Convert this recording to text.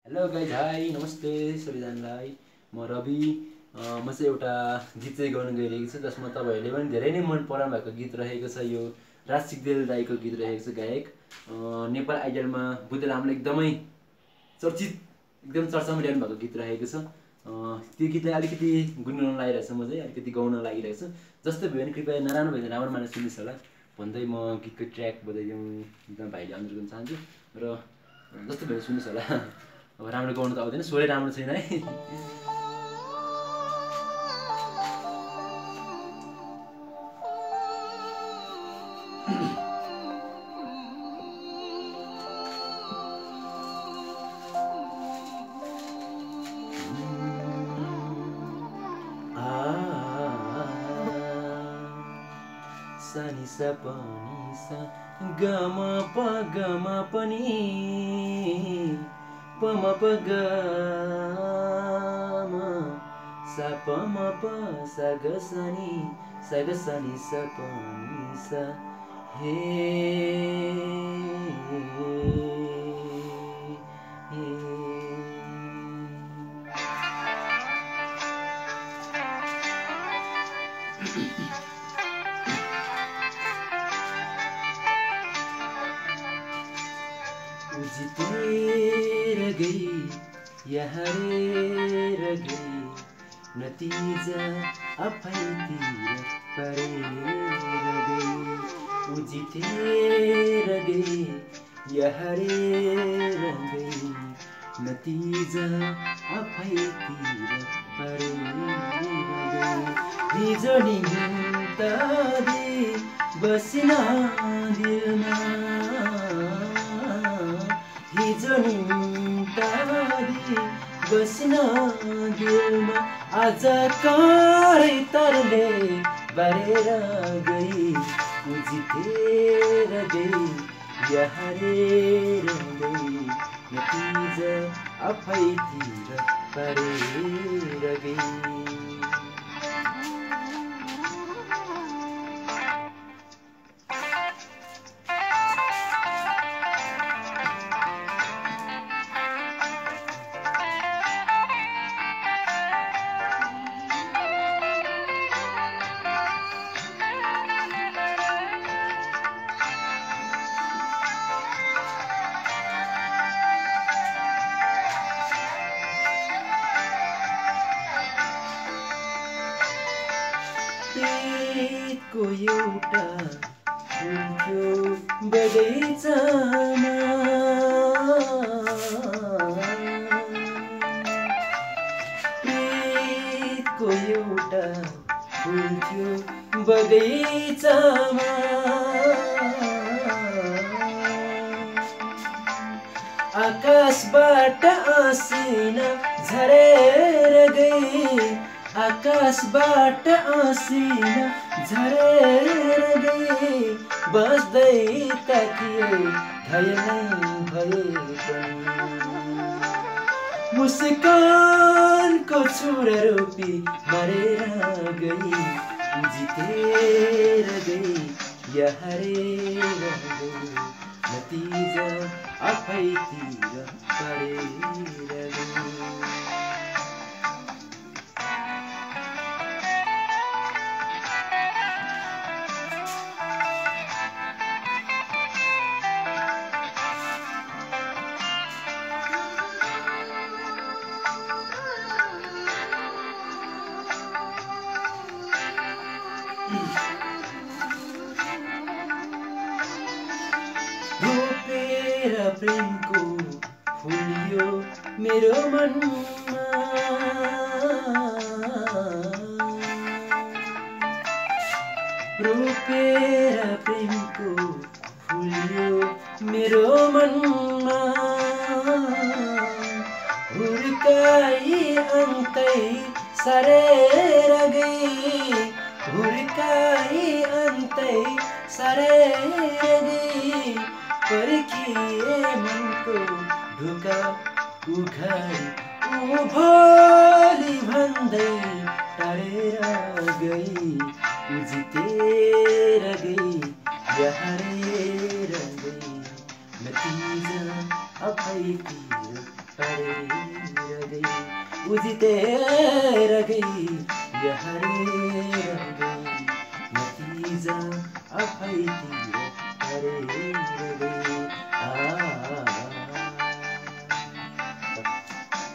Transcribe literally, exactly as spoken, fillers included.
Hello guys, high नमस्ते सबैजनालाई। म रवि। म चाहिँ एउटा गीत चाहिँ गाउन गइरहेको छु जसमा तपाईँहरूले पनि धेरै नै मन पराउनु भएको गीत रहेको छ। यो राज सिक्देल दाईको गीत रहेको छ। गायक नेपाल आइडलमा बुद्ध लामले एकदमै चर्चित एकदम चर्चामा ल्याउनु भएको गीत रहेको छ। त्यो गीतलाई अलिकति गुनगुनाउन लागिरहेको छु, म चाहिँ अलिकति गाउन लागिरहेको छु। जस्तै भयो भने कृपया नराम्रो भयो भने राम्रो मानेर सुन्नुहोस् होला भन्दै म गीतको ट्र्याक बजाइदिउँ एकदम भाइले अनुरोध गर्न चाहन्छु। र जस्तो भयो सुन्नुहोस् होला। अब राम्रो गाउनु त आउँदैन, स्वरै राम्रो छैन है। सानी सा पनि सा गमा प गमा पनि पम प ग म सा पम प सा ग सनी सा ग सनी सा पनि सा हे जितेर गई या हारेर गई, नतिजा आफैतिर परेर गई। ऊ जितेर गई या हारेर गई, नतिजा आफैतिर परेर गई। हिजो निम्तादी बसिन दिलमा, हिजो निम्तादी बसिन दिलमा, आज करै तरले बारेर गई। ऊ जितेर गई या हारेर गई, नतिजा आफैतिर परेर गई। प्रेमको एउटा फुल्यो बगैँचामा, प्रेमको एउटा फुल्यो बगैँचामा, आकाशबाट आसिना झरेर गई, आकाशबाट आसिना झरेर गई। बस्दै ताकिए भए नै भए पनि, मुस्कानको छुरा रोपी मरेर गई। जितेर गई या हारेर गई, नतिजा आफैतिर परेर गई। रोपेर प्रेमको फुल्यो मेरो मनमा, रोपेर प्रेमको फुल्यो मेरो मनमा, हुर्काई अन्तै सरेर गई, हुर्काई अन्तै सरेर गई। पर्खिए मनको ढोका उघाडी, ऊ भोलि भन्दै टाढेर गई। ऊ जितेर गई या हारेर गई, नतिजा आफैतिर हरेर गई ऊ जितेर गई या हारेर गई नतिजा आफैतिर हरेर गई